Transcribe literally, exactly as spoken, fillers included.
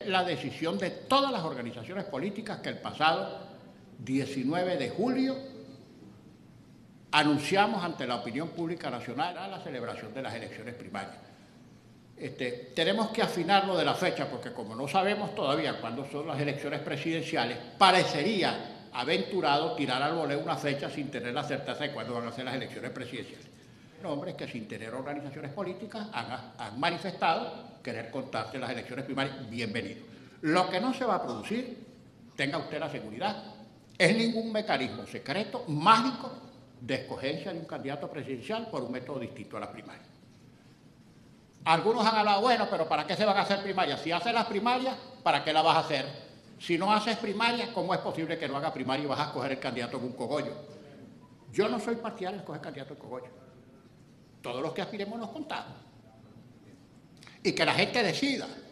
La decisión de todas las organizaciones políticas que el pasado diecinueve de julio anunciamos ante la opinión pública nacional a la celebración de las elecciones primarias. Este, tenemos que afinar lo de la fecha, porque como no sabemos todavía cuándo son las elecciones presidenciales, parecería aventurado tirar al voleo una fecha sin tener la certeza de cuándo van a ser las elecciones presidenciales. Hombres que sin tener organizaciones políticas han, han manifestado querer contarse las elecciones primarias, bienvenido. Lo que no se va a producir, tenga usted la seguridad, es ningún mecanismo secreto, mágico, de escogencia de un candidato presidencial por un método distinto a la primaria. Algunos han hablado, bueno, pero ¿para qué se van a hacer primarias? Si haces las primarias, ¿para qué la vas a hacer? Si no haces primarias, ¿cómo es posible que no haga primaria y vas a escoger el candidato en un cogollo? Yo no soy partidario de escoger candidato en cogollo. Todos los que aspiremos nos contamos. Y que la gente decida.